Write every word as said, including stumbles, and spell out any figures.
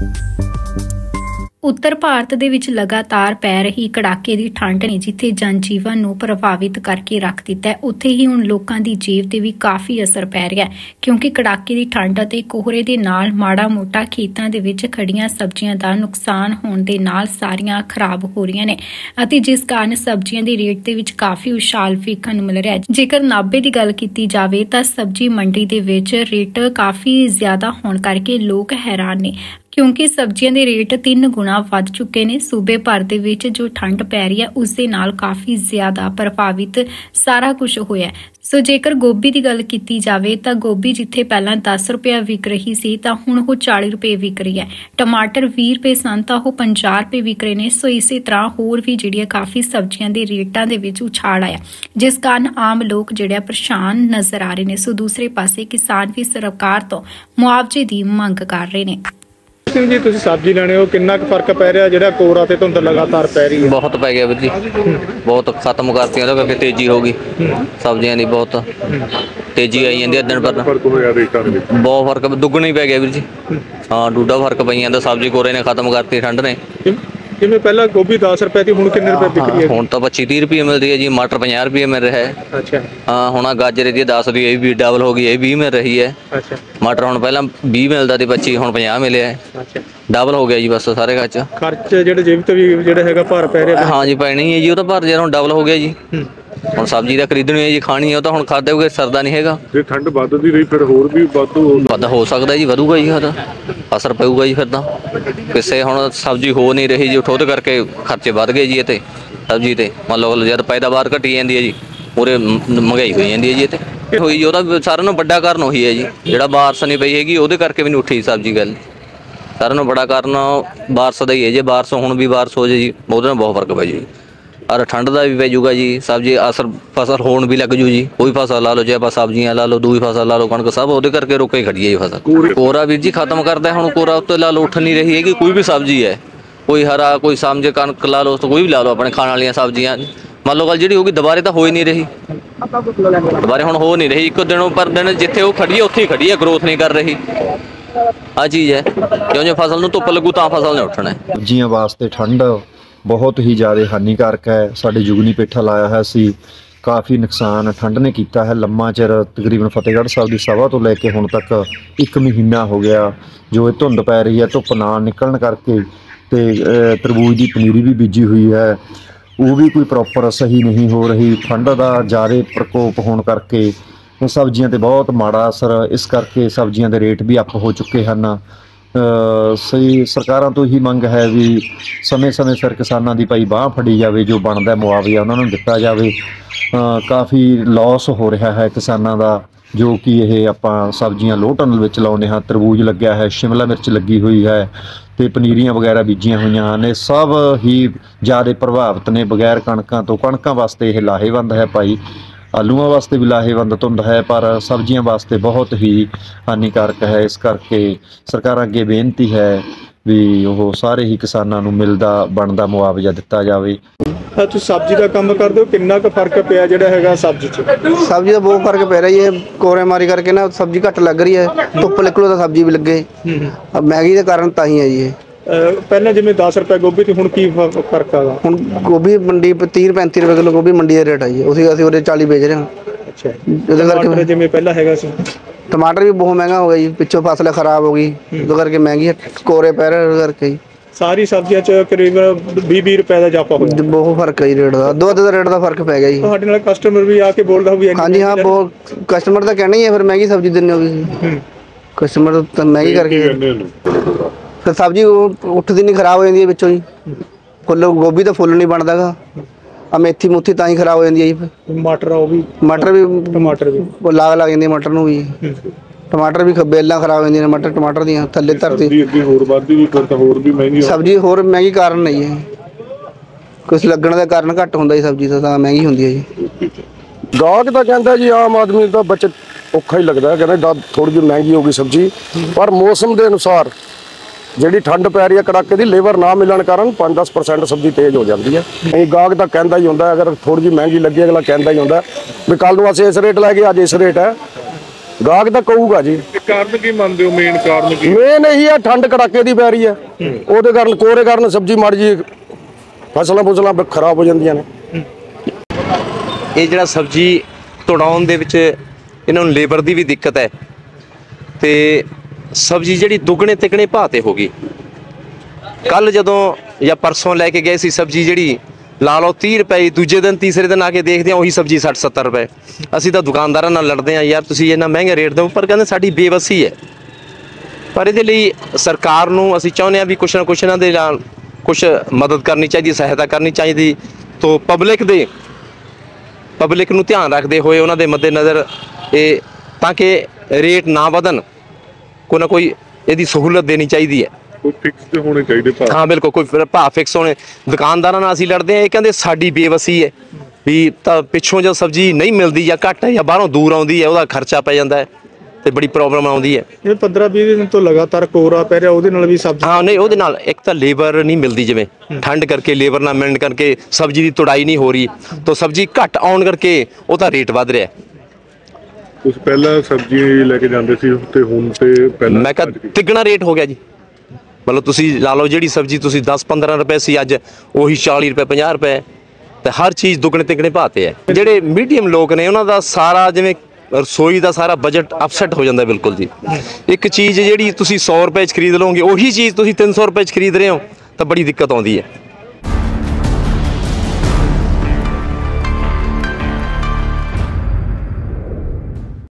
उत्तर भारत दे विच लगातार पै रही कड़ाके की ठंड ने जिथे जनजीवन नूं प्रभावित करके रख दिता है, उत्थे ही हुण लोकां दी जेब ते भी काफ़ी असर पै रहा है क्योंकि कड़ाके की ठंड अते कोहरे दे नाल माड़ा मोटा खेतां दे विच खड़ियां सब्जियां दा नुकसान होण दे नाल सारियां खराब हो रहीआं ने अते जिस कारण सब्जियां दे रेट दे विच काफ़ी उछाल वेखण नूं मिल रहा है। जेकर नाभे दी गल कीती जावे तां सब्जी मंडी दे विच रेट काफ़ी ज़्यादा होण करके लोग हैरान ने क्योंकि सब्जियां दे रेट तीन गुणा वध चुके ने। सूबे भर दे विच जो ठंड पै रही है उस दे नाल काफ़ी ज़्यादा प्रभावित सारा कुछ होया है। सो जेकर गोभी की गल की जाए तो गोभी जिथे पहला दस रुपया विक रही सी तां हुण वो चाली रुपये विक रही है। टमाटर भी रुपये सन तां वो पंजाह रुपये विक रहे हैं। सो इस तरह होर भी जिहड़ियां काफ़ी सब्जियां के रेटां दे विच उछाल आया जिस कारण आम लोग जिहड़े परेशान नज़र आ रहे हैं। सो दूसरे पासे किसान भी सरकार तो मुआवजे की मंग कर रहे हैं। जी तुसीं सब्जी लैणे हो किन्ना क फर्क पै रहा जिहड़ा कोरा ते धुंध लगातार पै रही है? बहुत पै गया वीर जी, बहुत खत्म करती है क्योंकि तेजी हो गई सब्जियां की, बहुत तेजी आई जाती है दिन पर बहुत फर्क दुगना ही पै गया वीर जी। हाँ डूडा फर्क पई जांदा, सब्जी कोरे ने खत्म करती ठंड ने। जिवें पहला गोभी दस रुपए थी हुण किन्ने रुपए बिक रही है? हुण तां पच्ची तीह रुपये मिल रही है जी, मटर पचास रुपये मिल रहा है। अच्छा हाँ हुण गाजर दी दस दी भी डबल हो गई, ये भी मिल रही है। अच्छा मटर हुण पहला बीस मिलता सी, पच्ची हुण पचास मिले है। अच्छा डबल हो गया जी बस सारे खर्च खर्च जेह्ड़े जेब ते भी जेह्ड़ा हैगा भार पै रहा। हाँ जी पैना ही है जी, वो तो भार जो हुण डबल हो गया जी। ਹੁਣ सब्जी का खरीदनी है जी, खानी है तो हम खाते हुए सरदा नहीं हैगा। जे ठंड वधदी रही फिर होर भी वाधू वाधा हो सकता जी, वधूगा जी, फिर असर पऊगा जी। फिर तो किसे हुण सब्जी हो नहीं रही जी, ठोद करके खर्चे वध गए जी। ये सब्जी ते मतलब जब पैदावार घटी जाती है जी पूरे महंगाई हो जाती है जी। ये होई जी ਉਹਦਾ ਸਾਰਿਆਂ ਨੂੰ ਵੱਡਾ ਕਾਰਨ ਉਹੀ ਹੈ ਜੀ ਜਿਹੜਾ ਬਾਰਿਸ਼ ਨਹੀਂ ਪਈ ਹੈਗੀ ਉਹਦੇ ਕਰਕੇ ਵੀ ਨਹੀਂ ਉੱਠੀ ਸਬਜ਼ੀ ਗੱਲ। ਸਾਰਿਆਂ ਨੂੰ ਬੜਾ ਕਾਰਨ ਬਾਰਿਸ਼ ਦਾ ਹੀ ਹੈ। ਜੇ ਬਾਰਿਸ਼ ਹੁਣ ਵੀ ਬਾਰਿਸ਼ ਹੋ ਜਾਏ ਜੀ ਉਹਦੇ ਨਾਲ ਬਹੁਤ ਫਰਕ ਪੈ ਜੀ। और ठंड का भी पैजूगा जी, सब्जी असर फसल होने भी लग जू जी। कोई फसल ला लो, चाहे आप सब्जियां ला लो, दूई फसल ला लो, कणक सब वो करके रोके ही खड़ी है जी फसल। कोरा वीर जी खत्म करता है, हूँ कोरा उत्ते ला लो उठ नहीं रही है कि कोई भी सब्जी है, कोई हरा कोई समझे कणक ला लो, तो कोई भी ला लो अपने खाने वाली सब्जियां मान लो गल जी होगी दोबारे तो हो ही नहीं रही, दोबारे हूँ हो नहीं रही। एक दिन पर दिन जिथे वो खड़ी है उत्थे ही खड़ी है, ग्रोथ नहीं कर रही। आ चीज़ है क्यों जो फसल में धुप लगू तो फसल ने उठना है। सब्जियां वास्ते ठंड बहुत ही ज़्यादा हानिकारक है। साढ़े जुगनी पेठा लाया है सी, काफ़ी नुकसान ठंड ने किया है। लम्मा चिर तकरीबन फतेहगढ़ साहब की सभा तो लैके हुण तक एक महीना हो गया जो ये धुंध पै रही है, धुप ना निकलण करके ते तरबूज की पनीरी भी बीजी हुई है, वो भी कोई प्रॉपर सही नहीं हो रही। ठंड का ज़्यादा प्रकोप होने करके सब्जियां ते बहुत माड़ा असर, इस करके सब्जियां के रेट भी अप हो चुके हैं। सही सरकारों तो ही मंग है भी समय समय सिर किसानों की भाई बाँह फड़ी जाए, जो बनता मुआवजा उन्होंने दिता जाए। काफ़ी लॉस हो रहा है किसानों का, जो कि ये आपां सब्जियां लोह टनल विच लाउने हाँ। तरबूज लग्या है, शिमला मिर्च लगी हुई है तो पनीरियां वगैरह बीजियां हुई ने, सब ही ज़्यादा प्रभावित ने। बगैर कणकों तो कणकों वास्ते यह लाहेवंद है भाई, आलूआं वास्ते भी लाहेवंद धुंध है, पर सब्जियां वास्ते बहुत ही हानिकारक है। इस करके सरकार अगे बेनती है भी वो सारे ही किसानों नूं मिलदा बनदा मुआवजा दिता जाए। तुसीं सब्जी का काम करदे हो, किन्ना क फर्क पिया जिहड़ा हैगा सब्जी च? सब्जी का बहुत फर्क पै रही है, कोरे मारी करके ना सब्जी घट लग रही है, धुप निकलो तो सब्जी भी लगे। अब महंगी के कारण तां ही है जी। पहले जिवें दस रुपए गोभी थी हुण की फर्क है? हुण गोभी मंडी तीह पैंती रुपए किलो गोभी मंडी का रेट है जी, उसी असीं उरे चाली बेच रहे हैं। अच्छा टमाटर जिवें पहला हैगा सी? टमाटर भी बहुत महंगा हो गया जी, पिछों फसल खराब हो गई तो करके महंगी है, कोरे पै रहे करके सारी सब्जियां च करीबन बीस बीस रुपए का जापा हो गया। बहुत फर्क है जी रेट का, दो अद्धे रेट का फर्क पै गया जी। ਤੁਹਾਡੇ ਨਾਲ कस्टमर भी आके बोलदा भी? हाँ जी हाँ, बहुत कस्टमर तो कहना ही है फिर महंगी सब्जी देनी होगी, कस्टमर तो महंगी करके फिर सब्जी उठती नहीं, खराब हो जाती है बिचों जी। फुल गोभी तो फुल नहीं बनता गा, आ मेथी मुथी तां ही खराब हो जाती है जी। मटर वो भी मटर भी टमाटर भी लाग लग जाती है मटर नूं भी, टमाटर भी बेलां खराब हो जाती मटर टमाटर दी थल्ले धरती सब्जी होर महंगी कारण नहीं है, कुछ लगण का कारण घट होंदा जी, सब्जी तो महंगी होंदी है जी। गाहक तो कहता जी आम आदमी का बचत औखा ही लगता है, कहते थोड़ी जी महंगी होगी सब्जी, पर मौसम के अनुसार जी ठंड पै रही है कड़ाके की, लेबर ना मिलने कारण पाँच दस परसेंट सब्जी तेज हो जाती है। नहीं गाहक तो कहता ही होंगे, अगर थोड़ी जी महंगी लगी अगला कहता ही होंगे भी कल नूं असीं इस रेट लै गए, अज इस रेट है, ਗਾਹਕ ਤਾਂ ਕਹੂਗਾ ਜੀ। ਇਹ ਕਾਰਨ ਕੀ ਮੰਨਦੇ ਹੋ, ਮੇਨ ਕਾਰਨ ਕੀ? ਮੇਨ ਇਹੀ ਆ, ਠੰਡ ਕੜਾਕੇ ਦੀ ਪੈ ਰਹੀ ਹੈ, ਉਹਦੇ ਕਾਰਨ ਕੋਰੇ ਕਾਰਨ ਸਬਜ਼ੀ ਮਾੜੀ ਜੀ ਫਸਲਾਂ ਫੁਸਲਾਂ ਖਰਾਬ ਹੋ ਜਾਂਦੀਆਂ ਨੇ। ਇਹ ਜਿਹੜਾ ਸਬਜ਼ੀ ਤੁੜਾਉਣ ਦੇ ਵਿੱਚ ਇਹਨਾਂ ਨੂੰ ਲੇਬਰ ਦੀ ਵੀ ਦਿੱਕਤ ਹੈ ਤੇ ਸਬਜ਼ੀ ਜਿਹੜੀ ਦੁੱਗਣੇ ਤਿੱਗਣੇ ਭਾਅ ਤੇ ਹੋ ਗਈ। ਕੱਲ ਜਦੋਂ ਜਾਂ ਪਰਸੋਂ ਲੈ ਕੇ ਗਏ ਸੀ ਸਬਜ਼ੀ ਜਿਹੜੀ ਲਾ ਲਓ ਤੀਹ ਰੁਪਏ, ਦੂਜੇ ਦਿਨ ਤੀਸਰੇ ਦਿਨ ਆ ਕੇ ਦੇਖਦੇ ਹਾਂ ਉਹੀ ਸਬਜ਼ੀ ਸੱਠ ਸੱਤਰ ਰੁਪਏ। ਅਸੀਂ ਤਾਂ ਦੁਕਾਨਦਾਰਾਂ ਨਾਲ ਲੜਦੇ ਹਾਂ, ਯਾਰ ਤੁਸੀਂ ਇੰਨਾ ਮਹਿੰਗਾ ਰੇਟ ਦਿਓ, ਪਰ ਕਹਿੰਦੇ ਸਾਡੀ ਬੇਵਸੀ ਹੈ। ਪਰ ਇਹਦੇ ਲਈ ਸਰਕਾਰ ਨੂੰ ਅਸੀਂ ਚਾਹੁੰਦੇ ਹਾਂ ਵੀ ਕੁਛ ਨਾ ਕੁਛ ਇਹਨਾਂ ਦੇ ਨਾਲ ਕੁਛ ਮਦਦ ਕਰਨੀ ਚਾਹੀਦੀ, ਸਹਾਇਤਾ ਕਰਨੀ ਚਾਹੀਦੀ। ਤੋਂ ਪਬਲਿਕ ਦੇ ਪਬਲਿਕ ਨੂੰ ਧਿਆਨ ਰੱਖਦੇ ਹੋਏ ਉਹਨਾਂ ਦੇ ਮੱਦੇ ਨਜ਼ਰ ਇਹ ਤਾਂ ਕਿ ਰੇਟ ਨਾ ਵਧਣ, ਕੋਈ ਨਾ ਕੋਈ ਇਹਦੀ ਸਹੂਲਤ ਦੇਣੀ ਚਾਹੀਦੀ ਹੈ। ਕੋਈ ਫਿਕਸ ਹੋਣੇ ਚਾਹੀਦੇ ਭਾਅ। ਹਾਂ ਬਿਲਕੁਲ, ਕੋਈ ਭਾਅ ਫਿਕਸ ਹੋਣੇ। ਦੁਕਾਨਦਾਰਾਂ ਨਾਲ ਅਸੀਂ ਲੜਦੇ ਹਾਂ, ਇਹ ਕਹਿੰਦੇ ਸਾਡੀ ਬੇਵਸੀ ਹੈ ਵੀ ਤਾਂ ਪਿੱਛੋਂ ਜੋ ਸਬਜ਼ੀ ਨਹੀਂ ਮਿਲਦੀ ਜਾਂ ਘੱਟ ਹੈ ਜਾਂ ਬਾਹਰੋਂ ਦੂਰ ਆਉਂਦੀ ਹੈ ਉਹਦਾ ਖਰਚਾ ਪੈ ਜਾਂਦਾ ਹੈ ਤੇ ਬੜੀ ਪ੍ਰੋਬਲਮ ਆਉਂਦੀ ਹੈ। ਇਹ ਪੰਦਰਾਂ ਵੀਹ ਦਿਨ ਤੋਂ ਲਗਾਤਾਰ ਕੋਰਾ ਪੈ ਰਿਹਾ, ਉਹਦੇ ਨਾਲ ਵੀ ਸਬਜ਼ੀ। ਹਾਂ ਨਹੀਂ, ਉਹਦੇ ਨਾਲ ਇੱਕ ਤਾਂ ਲੇਬਰ ਨਹੀਂ ਮਿਲਦੀ, ਜਿਵੇਂ ਠੰਡ ਕਰਕੇ ਲੇਬਰ ਨਾ ਮਿਲਣ ਕਰਕੇ ਸਬਜ਼ੀ ਦੀ ਤੁੜਾਈ ਨਹੀਂ ਹੋ ਰਹੀ, ਤਾਂ ਸਬਜ਼ੀ ਘੱਟ ਆਉਣ ਕਰਕੇ ਉਹਦਾ ਰੇਟ ਵੱਧ ਰਿਹਾ। ਤੁਸੀਂ ਪਹਿਲਾਂ ਸਬਜ਼ੀ ਲੈ ਕੇ ਜਾਂਦੇ ਸੀ ਤੇ ਹੁਣ ਤੇ ਪਹਿਲਾਂ ਮੈਂ ਕਿਹਾ ਤਿੱਗਣਾ ਰੇਟ ਹੋ ਗਿਆ ਜੀ। ਮਤਲਬ ਤੁਸੀਂ ਲਾ ਲਓ ਜਿਹੜੀ ਸਬਜ਼ੀ ਤੁਸੀਂ ਦਸ ਪੰਦਰਾਂ ਰੁਪਏ ਸੀ, ਅੱਜ ਉਹੀ ਚਾਲੀ ਰੁਪਏ ਪੰਜਾਹ ਰੁਪਏ, ਤੇ ਹਰ ਚੀਜ਼ ਦੁੱਗਣੇ ਤਿੱਗਣੇ ਭਾਅ ਤੇ ਹੈ। ਜਿਹੜੇ ਮੀਡੀਅਮ ਲੋਕ ਨੇ ਉਹਨਾਂ ਦਾ ਸਾਰਾ ਜਿਵੇਂ ਰਸੋਈ ਦਾ ਸਾਰਾ ਬਜਟ ਅਪਸੈਟ ਹੋ ਜਾਂਦਾ ਬਿਲਕੁਲ ਜੀ। ਇੱਕ ਚੀਜ਼ ਜਿਹੜੀ ਤੁਸੀਂ ਸੌ ਰੁਪਏ 'ਚ ਖਰੀਦ ਲਓਗੇ ਉਹੀ ਚੀਜ਼ ਤੁਸੀਂ ਤਿੰਨ ਸੌ ਰੁਪਏ 'ਚ ਖਰੀਦ ਰਹੇ ਹੋ ਤਾਂ ਬੜੀ ਦਿੱਕਤ ਆਉਂਦੀ ਹੈ।